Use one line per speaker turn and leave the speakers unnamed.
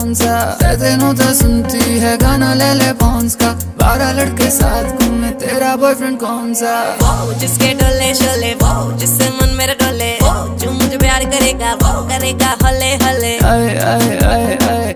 सा तेनों तो सुनती है गाना ले ले पॉन्स का, 12 लड़के साथ घूमे, तेरा बॉयफ्रेंड कौन सा?
वो जिसके डोले शोले, वो जिससे मन मेरा डोले, वो जो मुझे प्यार करेगा वो करेगा हले हले।
आए आए आए आए